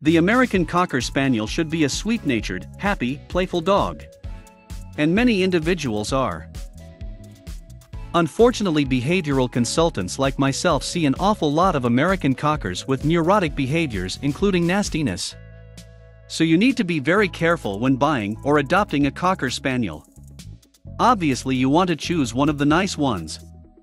The American Cocker Spaniel should be a sweet-natured, happy, playful dog. And many individuals are. Unfortunately, behavioral consultants like myself see an awful lot of American Cockers with neurotic behaviors, including nastiness. So you need to be very careful when buying or adopting a Cocker Spaniel. Obviously, you want to choose one of the nice ones.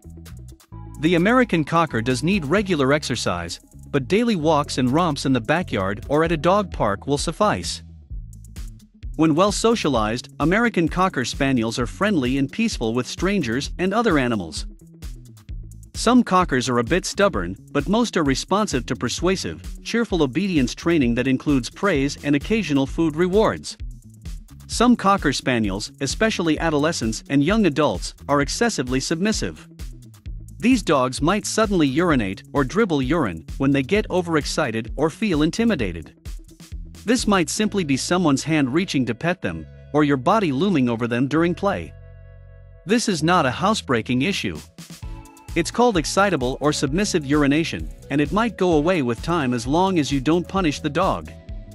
The American Cocker does need regular exercise, but daily walks and romps in the backyard or at a dog park will suffice. When well socialized, American Cocker Spaniels are friendly and peaceful with strangers and other animals. Some Cockers are a bit stubborn, but most are responsive to persuasive, cheerful obedience training that includes praise and occasional food rewards. Some Cocker Spaniels, especially adolescents and young adults, are excessively submissive. These dogs might suddenly urinate or dribble urine when they get overexcited or feel intimidated. This might simply be someone's hand reaching to pet them, or your body looming over them during play. This is not a housebreaking issue. It's called excitable or submissive urination, and it might go away with time as long as you don't punish the dog.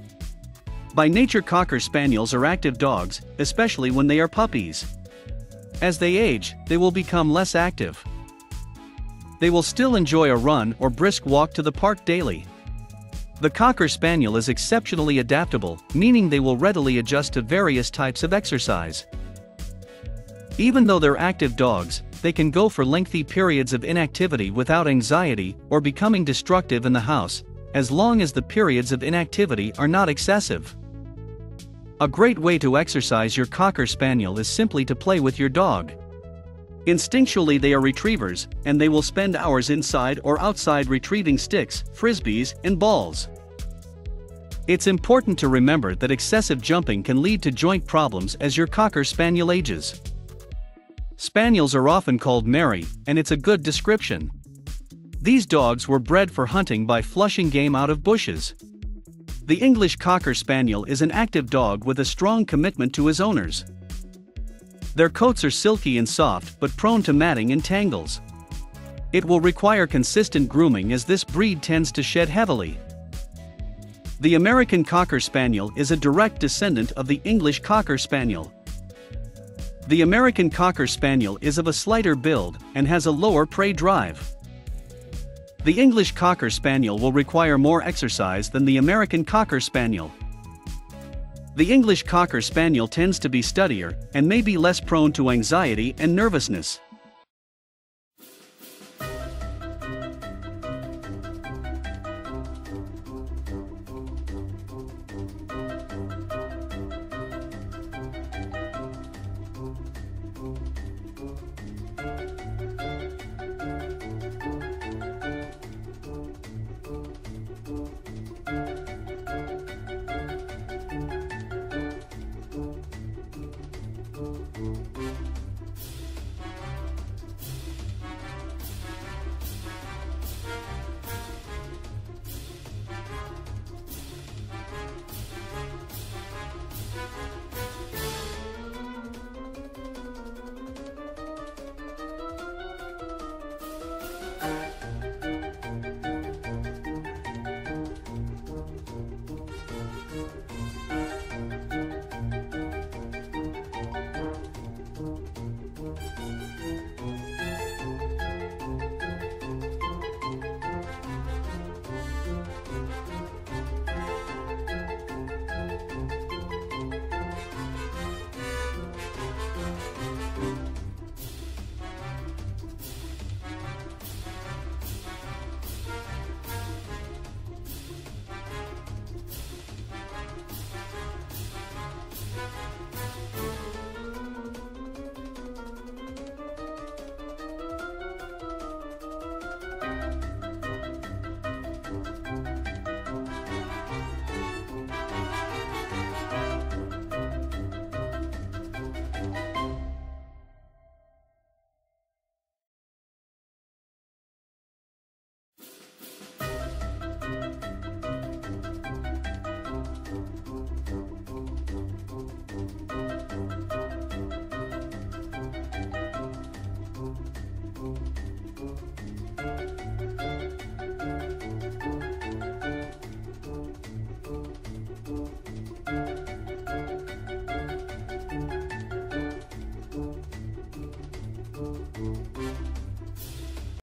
By nature, Cocker Spaniels are active dogs, especially when they are puppies. As they age, they will become less active. They will still enjoy a run or brisk walk to the park daily. The Cocker Spaniel is exceptionally adaptable, meaning they will readily adjust to various types of exercise. Even though they're active dogs, they can go for lengthy periods of inactivity without anxiety or becoming destructive in the house, as long as the periods of inactivity are not excessive. A great way to exercise your Cocker Spaniel is simply to play with your dog. Instinctually, they are retrievers, and they will spend hours inside or outside retrieving sticks, frisbees, and balls. It's important to remember that excessive jumping can lead to joint problems as your Cocker Spaniel ages. Spaniels are often called merry, and it's a good description. These dogs were bred for hunting by flushing game out of bushes. The English Cocker Spaniel is an active dog with a strong commitment to his owners. Their coats are silky and soft but prone to matting and tangles. It will require consistent grooming as this breed tends to shed heavily. The American Cocker Spaniel is a direct descendant of the English Cocker Spaniel. The American Cocker Spaniel is of a slighter build and has a lower prey drive. The English Cocker Spaniel will require more exercise than the American Cocker Spaniel. The English Cocker Spaniel tends to be steadier and may be less prone to anxiety and nervousness.